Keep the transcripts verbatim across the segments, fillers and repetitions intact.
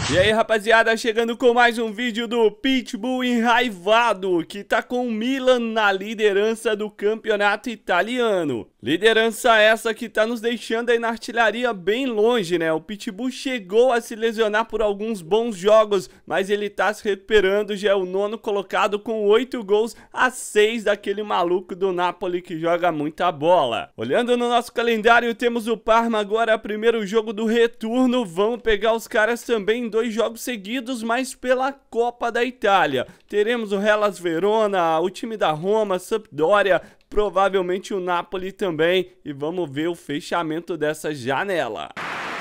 E aí, rapaziada, chegando com mais um vídeo do Pitbull enraivado, que tá com o Milan na liderança do campeonato italiano. Liderança essa que tá nos deixando aí na artilharia bem longe, né? O Pitbull chegou a se lesionar por alguns bons jogos, mas ele tá se recuperando, já é o nono colocado com oito gols a seis daquele maluco do Napoli que joga muita bola. Olhando no nosso calendário, temos o Parma agora, primeiro jogo do retorno, vamos pegar os caras também em dois jogos seguidos, mas pela Copa da Itália. Teremos o Hellas Verona, o time da Roma, Sampdoria, provavelmente o Napoli também, e vamos ver o fechamento dessa janela.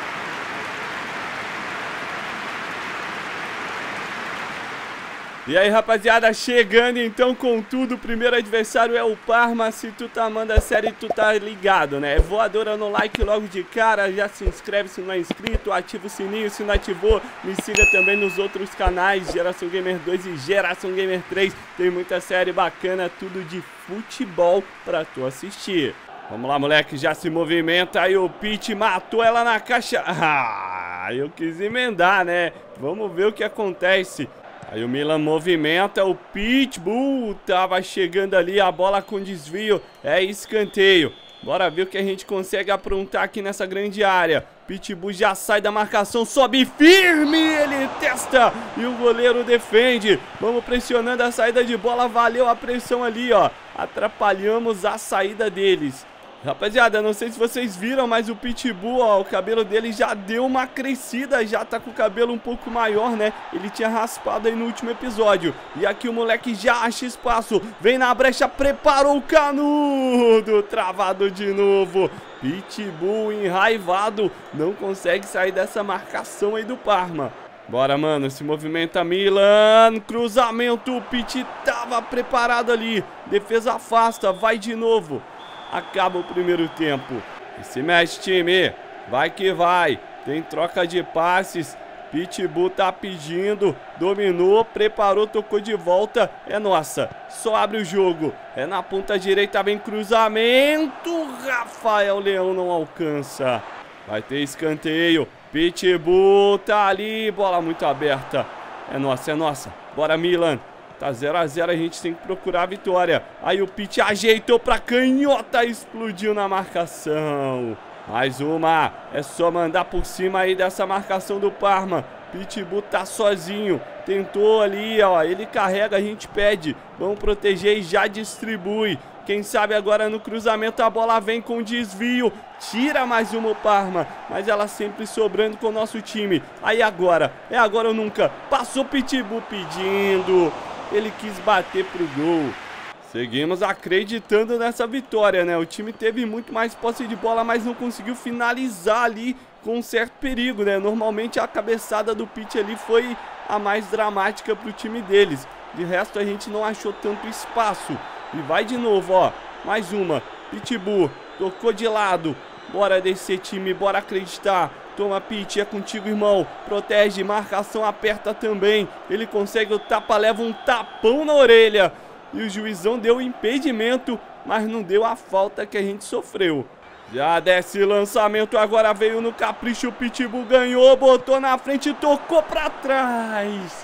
E aí, rapaziada, chegando então com tudo, o primeiro adversário é o Parma. Se tu tá amando a série, tu tá ligado, né? Voadora no like logo de cara, já se inscreve se não é inscrito, ativa o sininho se não ativou, me siga também nos outros canais, Geração Gamer dois e Geração Gamer três, tem muita série bacana, tudo de futebol pra tu assistir. Vamos lá, moleque, já se movimenta, aí o Pit matou ela na caixa. Ah, eu quis emendar, né? Vamos ver o que acontece. Aí o Milan movimenta, o Pitbull tava chegando ali, a bola com desvio, é escanteio. Bora ver o que a gente consegue aprontar aqui nessa grande área. Pitbull já sai da marcação, sobe firme, ele testa e o goleiro defende. Vamos pressionando a saída de bola, valeu a pressão ali, ó. Atrapalhamos a saída deles. Rapaziada, não sei se vocês viram, mas o Pitbull, ó, o cabelo dele já deu uma crescida, já tá com o cabelo um pouco maior, né? Ele tinha raspado aí no último episódio. E aqui o moleque já acha espaço, vem na brecha, preparou o canudo, travado de novo. Pitbull enraivado, não consegue sair dessa marcação aí do Parma. Bora, mano, se movimenta Milan, cruzamento, o Pit tava preparado ali, defesa afasta, vai de novo. Acaba o primeiro tempo. E se mexe, time. Vai que vai. Tem troca de passes. Pitbull tá pedindo. Dominou, preparou, tocou de volta. É nossa. Só abre o jogo. É na ponta direita, vem cruzamento. Rafael Leão não alcança. Vai ter escanteio. Pitbull tá ali. Bola muito aberta. É nossa, é nossa. Bora, Milan. Tá zero a zero, a gente tem que procurar a vitória. Aí o Pit ajeitou pra canhota, explodiu na marcação. Mais uma, é só mandar por cima aí dessa marcação do Parma. Pitbull tá sozinho, tentou ali, ó, ele carrega, a gente pede. Vamos proteger e já distribui. Quem sabe agora no cruzamento a bola vem com desvio. Tira mais uma o Parma, mas ela sempre sobrando com o nosso time. Aí agora, é agora ou nunca. Passou Pitbull pedindo. Ele quis bater pro gol. Seguimos acreditando nessa vitória, né? O time teve muito mais posse de bola, mas não conseguiu finalizar ali com um certo perigo, né? Normalmente a cabeçada do Pit ali foi a mais dramática pro time deles. De resto a gente não achou tanto espaço. E vai de novo, ó. Mais uma. Pitbull tocou de lado. Bora descer, time, bora acreditar. Toma, Pit, é contigo, irmão. Protege, marcação aperta também. Ele consegue o tapa, leva um tapão na orelha. E o juizão deu o impedimento, mas não deu a falta que a gente sofreu. Já desce lançamento, agora veio no capricho. O Pitbull ganhou, botou na frente, tocou pra trás.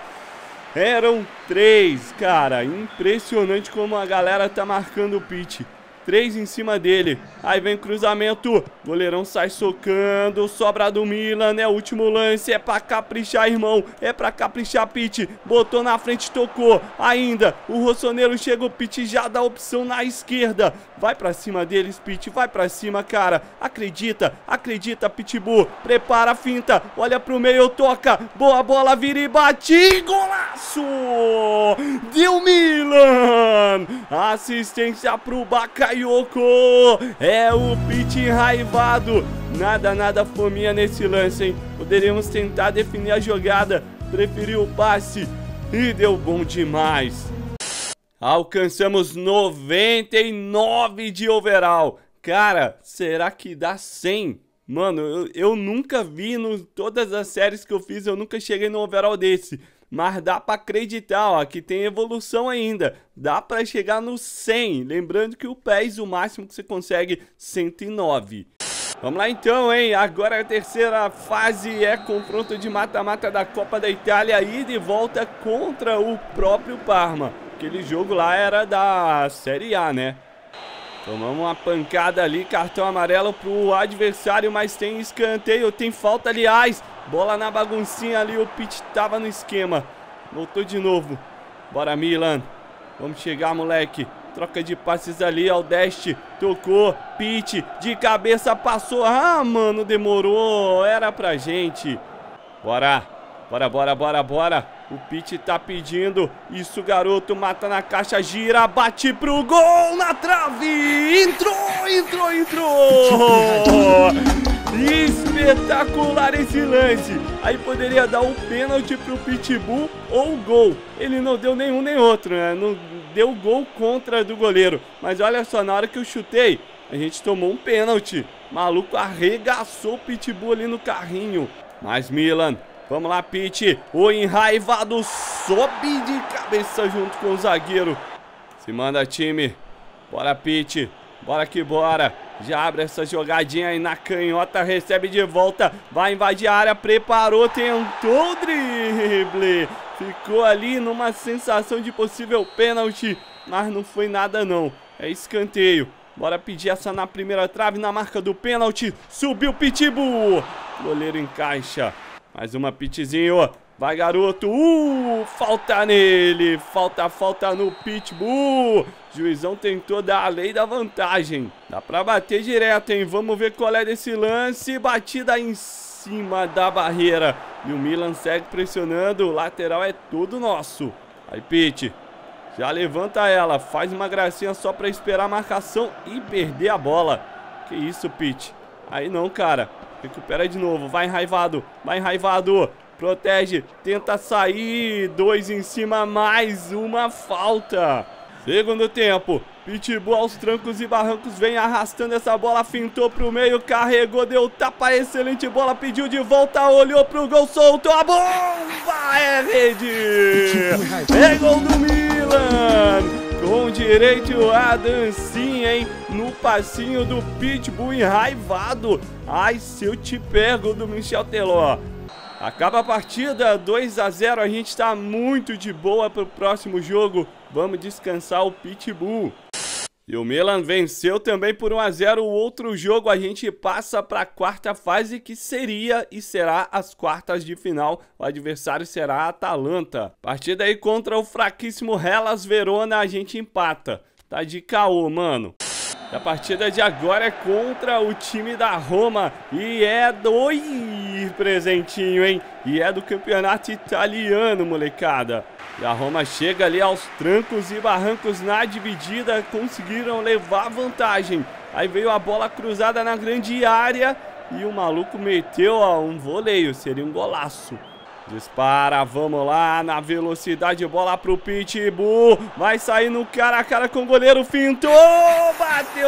Eram três, cara. Impressionante como a galera tá marcando o Pit. Três em cima dele. Aí vem cruzamento. Goleirão sai socando. Sobra do Milan. É o último lance. É pra caprichar, irmão. É pra caprichar, Pit. Botou na frente, tocou. Ainda. O Rossoneiro chega. O Pit já dá opção na esquerda. Vai pra cima deles, Pit. Vai pra cima, cara. Acredita. Acredita, Pitbull. Prepara a finta. Olha pro meio. Toca. Boa bola. Vira e bate. Golaço! Deu Milan. Assistência pro Bakayoko. É o Pit enraivado. Nada, nada fominha nesse lance, hein? Poderíamos tentar definir a jogada. Preferiu o passe e deu bom demais. Alcançamos noventa e nove de overall. Cara, será que dá cem? Mano, eu, eu nunca vi em todas as séries que eu fiz, eu nunca cheguei no overall desse. Mas dá pra acreditar, ó, que tem evolução ainda. Dá pra chegar no cem. Lembrando que o P E S, o máximo que você consegue, cento e nove. Vamos lá então, hein? Agora a terceira fase é confronto de mata-mata da Copa da Itália, ida e volta contra o próprio Parma. Aquele jogo lá era da Série A, né? Tomamos uma pancada ali, cartão amarelo pro adversário, mas tem escanteio, tem falta, aliás. Bola na baguncinha ali, o Pitt tava no esquema. Voltou de novo. Bora, Milan. Vamos chegar, moleque. Troca de passes ali, ao Deste. Tocou, Pitt, de cabeça, passou. Ah, mano, demorou. Era pra gente. Bora. Bora, bora, bora, bora. O Pitt tá pedindo. Isso, garoto. Mata na caixa, gira, bate pro gol na trave. Entrou, entrou, entrou. Espetacular esse lance. Aí poderia dar um pênalti pro Pitbull ou o gol. Ele não deu nenhum nem outro, né? Não deu gol contra do goleiro. Mas olha só, na hora que eu chutei, a gente tomou um pênalti. Maluco arregaçou o Pitbull ali no carrinho. Mas Milan, vamos lá, Pitt. O enraivado sobe de cabeça junto com o zagueiro. Se manda, time. Bora, Pitt. Bora que bora. Já abre essa jogadinha aí na canhota, recebe de volta, vai invadir a área, preparou, tentou o drible. Ficou ali numa sensação de possível pênalti, mas não foi nada não. É escanteio. Bora pedir essa na primeira trave, na marca do pênalti. Subiu o Pitbull. Goleiro encaixa. Mais uma, Pittzinho. Vai, garoto. Uh, falta nele. Falta, falta no Pitbull. Juizão tentou dar a lei da vantagem. Dá pra bater direto, hein? Vamos ver qual é desse lance. Batida em cima da barreira. E o Milan segue pressionando. O lateral é todo nosso. Aí, Pitt. Já levanta ela. Faz uma gracinha só pra esperar a marcação e perder a bola. Que isso, Pitt? Aí não, cara. Recupera de novo. Vai enraivado. Vai enraivado. Protege, tenta sair, dois em cima, mais uma falta. Segundo tempo, Pitbull aos trancos e barrancos vem arrastando essa bola, fintou pro meio, carregou, deu tapa, excelente bola, pediu de volta, olhou pro gol, soltou a bomba, é rede, é gol do Milan, com direito à dancinha, hein, no passinho do Pitbull enraivado. Ai, se eu te pego, do Michel Teló. Acaba a partida, dois a zero, a gente está muito de boa para o próximo jogo. Vamos descansar o Pitbull. E o Milan venceu também por um a zero o outro jogo. A gente passa para a quarta fase, que seria e será as quartas de final. O adversário será a Atalanta. Partida aí contra o fraquíssimo Hellas Verona, a gente empata. Tá de caô, mano. A partida de agora é contra o time da Roma e é do Ih, presentinho, hein? E é do campeonato italiano, molecada. E a Roma chega ali aos trancos e barrancos na dividida, conseguiram levar vantagem. Aí veio a bola cruzada na grande área e o maluco meteu ó, um voleio, seria um golaço. Dispara, vamos lá, na velocidade, bola pro Pitbull, vai sair no cara a cara com o goleiro, fintou, bateu,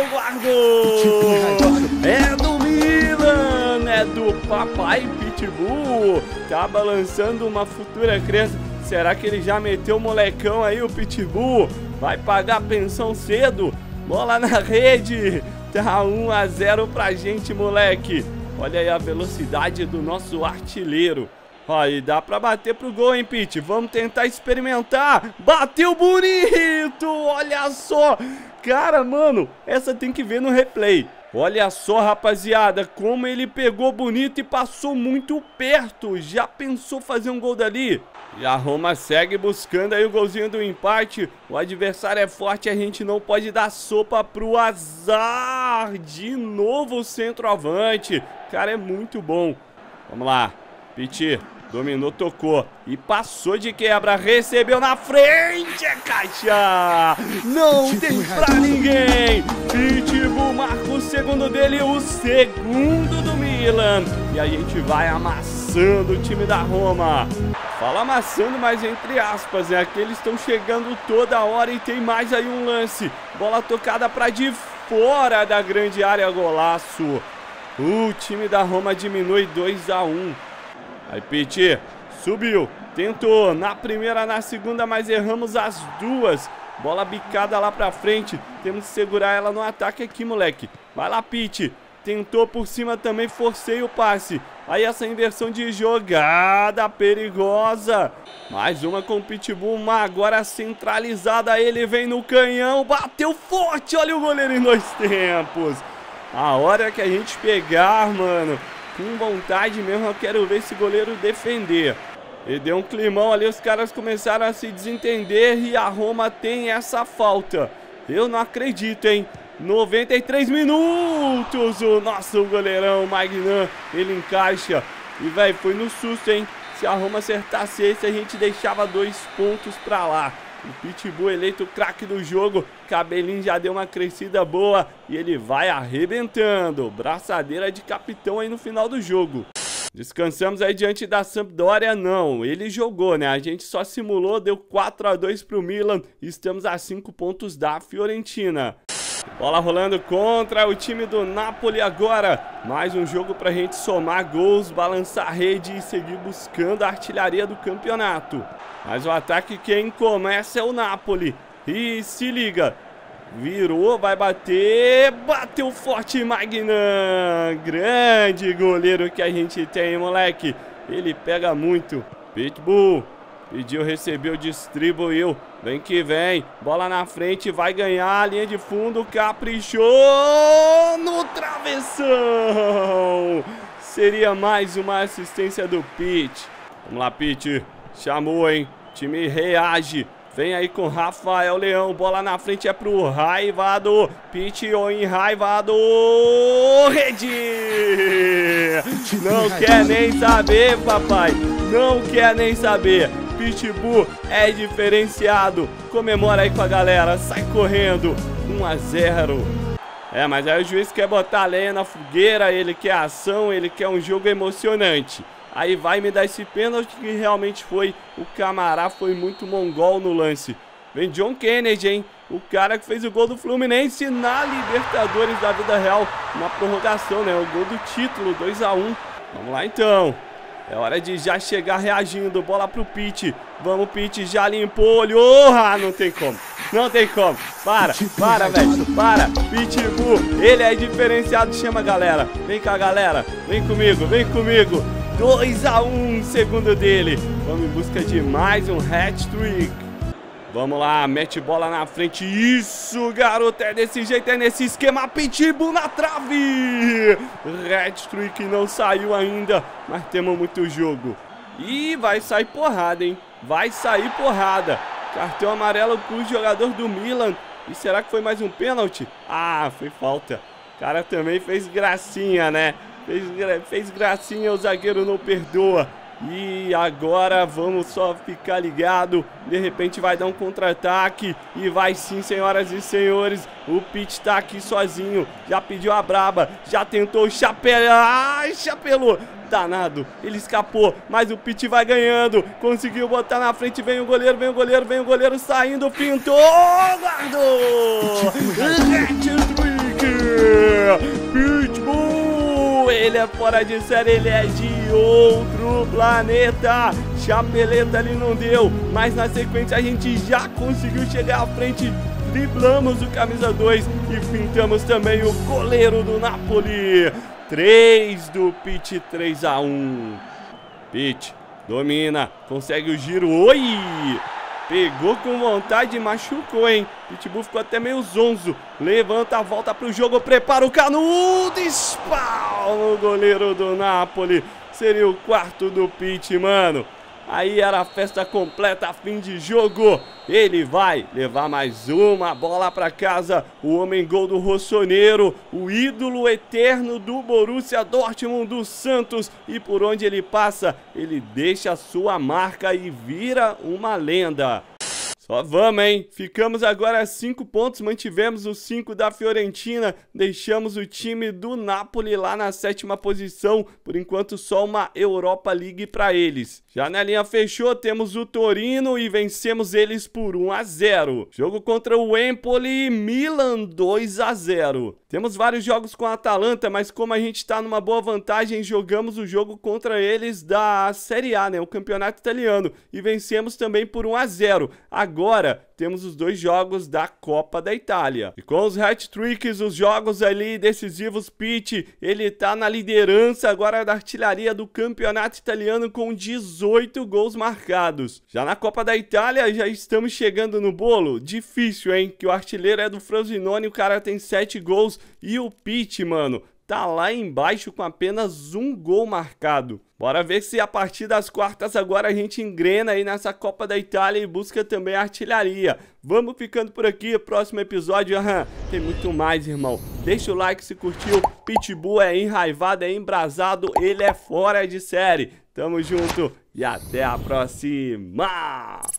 guardou, é do Milan, é do papai Pitbull, tá balançando uma futura criança, será que ele já meteu o molecão aí, o Pitbull, vai pagar pensão cedo, bola na rede, tá um a zero pra gente, moleque, olha aí a velocidade do nosso artilheiro. Aí dá pra bater pro gol, hein, Pitt? Vamos tentar experimentar. Bateu bonito! Olha só! Cara, mano, essa tem que ver no replay. Olha só, rapaziada, como ele pegou bonito e passou muito perto. Já pensou fazer um gol dali? E a Roma segue buscando aí o golzinho do empate. O adversário é forte, a gente não pode dar sopa pro azar. De novo o centroavante. Cara, é muito bom. Vamos lá, Pitt. Dominou, tocou e passou de quebra, recebeu na frente, é caixa! Não tem pra ninguém! Pitbull marca o segundo dele, o segundo do Milan. E a gente vai amassando o time da Roma. Fala amassando, mas entre aspas, é que eles estão chegando toda hora e tem mais aí um lance. Bola tocada pra de fora da grande área, golaço. O time da Roma diminui dois a um. Aí, Pitt, subiu, tentou, na primeira, na segunda, mas erramos as duas. Bola bicada lá pra frente, temos que segurar ela no ataque aqui, moleque. Vai lá, Pitt, tentou por cima também, forcei o passe. Aí essa inversão de jogada perigosa. Mais uma com o Pitbull, uma agora centralizada. Ele vem no canhão, bateu forte. Olha o goleiro em dois tempos. A hora que a gente pegar, mano, com vontade mesmo, eu quero ver esse goleiro defender. E deu um climão ali, os caras começaram a se desentender e a Roma tem essa falta. Eu não acredito, hein? noventa e três minutos, o nosso goleirão Magnan, ele encaixa. E, velho, foi no susto, hein? Se a Roma acertasse esse, a gente deixava dois pontos pra lá. O Pitbull eleito o craque do jogo, cabelinho já deu uma crescida boa e ele vai arrebentando. Braçadeira de capitão aí no final do jogo. Descansamos aí diante da Sampdoria? Não, ele jogou, né? A gente só simulou, deu quatro a dois pro Milan e estamos a cinco pontos da Fiorentina. Bola rolando contra o time do Napoli agora. Mais um jogo pra gente somar gols, balançar a rede e seguir buscando a artilharia do campeonato. Mas o ataque quem começa é o Napoli. E se liga. Virou, vai bater, bateu forte Magnan, grande goleiro que a gente tem, moleque, ele pega muito. Pitbull, pediu, recebeu, distribuiu, vem que vem, bola na frente, vai ganhar, linha de fundo, caprichou no travessão, seria mais uma assistência do Pit. Vamos lá, Pit, chamou, hein, time reage. Vem aí com Rafael Leão, bola na frente é pro Raivado, Pitio em Raivado, rede! Não quer nem saber, papai, não quer nem saber. Pitbull é diferenciado, comemora aí com a galera, sai correndo, um a zero. É, mas aí o juiz quer botar a lenha na fogueira, ele quer ação, ele quer um jogo emocionante. Aí vai me dar esse pênalti que realmente foi. O Camará foi muito mongol no lance. Vem John Kennedy, hein? O cara que fez o gol do Fluminense na Libertadores da vida real. Na prorrogação, né? O gol do título, dois a um. Vamos lá então. É hora de já chegar reagindo. Bola pro Pit. Vamos, Pit. Já limpou, olhou. Ah, não tem como. Não tem como. Para, para, velho. Para. Pitbull. Ele é diferenciado. Chama a galera. Vem cá, galera. Vem comigo, vem comigo. dois a um, segundo dele. Vamos em busca de mais um hat-trick. Vamos lá, mete bola na frente. Isso, garoto, é desse jeito, é nesse esquema. Pitbull na trave. Hat-trick não saiu ainda, mas temos muito jogo. E vai sair porrada, hein? Vai sair porrada. Cartão amarelo pro jogador do Milan. E será que foi mais um pênalti? Ah, foi falta. O cara também fez gracinha, né? Fez, fez gracinha, o zagueiro não perdoa. E agora vamos só ficar ligado. De repente vai dar um contra-ataque. E vai sim, senhoras e senhores. O Pit tá aqui sozinho. Já pediu a braba. Já tentou chapelar. Ai, chapelou. Danado. Ele escapou. Mas o Pit vai ganhando. Conseguiu botar na frente. Vem o goleiro, vem o goleiro, vem o goleiro saindo. Pintou. Guardou. Pitbull. Ele é fora de série, ele é de outro planeta. Chapeleta ali não deu, mas na sequência a gente já conseguiu chegar à frente. Driblamos o camisa dois e pintamos também o goleiro do Napoli. três do Pit, três a um. Pit domina, consegue o giro. Oi! Pegou com vontade, machucou, hein? Pitbull ficou até meio zonzo. Levanta, volta pro jogo, prepara o canudo. Espalma o goleiro do Napoli. Seria o quarto do Pit, mano. Aí era a festa completa, fim de jogo. Ele vai levar mais uma bola pra casa. O homem gol do Rossoneiro, o ídolo eterno do Borussia Dortmund, do Santos. E por onde ele passa, ele deixa a sua marca e vira uma lenda. Só vamos, hein? Ficamos agora a cinco pontos, mantivemos os cinco da Fiorentina, deixamos o time do Napoli lá na sétima posição, por enquanto só uma Europa League para eles. Janelinha fechou, temos o Torino e vencemos eles por um a zero. Jogo contra o Empoli, Milan dois a zero. Temos vários jogos com a Atalanta, mas como a gente tá numa boa vantagem, jogamos o jogo contra eles da Série A, né, o campeonato italiano, e vencemos também por um a zero. Agora temos os dois jogos da Copa da Itália. E com os hat-tricks, os jogos ali decisivos, Pitt, ele tá na liderança agora da artilharia do campeonato italiano com dezoito gols marcados. Já na Copa da Itália, já estamos chegando no bolo. Difícil, hein? Que o artilheiro é do Frosinone, o cara tem sete gols e o Pitt, mano, tá lá embaixo com apenas um gol marcado. Bora ver se a partir das quartas agora a gente engrena aí nessa Copa da Itália e busca também a artilharia. Vamos ficando por aqui, próximo episódio, aham, tem muito mais, irmão. Deixa o like se curtiu, Pitbull é enraivado, é embrasado, ele é fora de série. Tamo junto e até a próxima!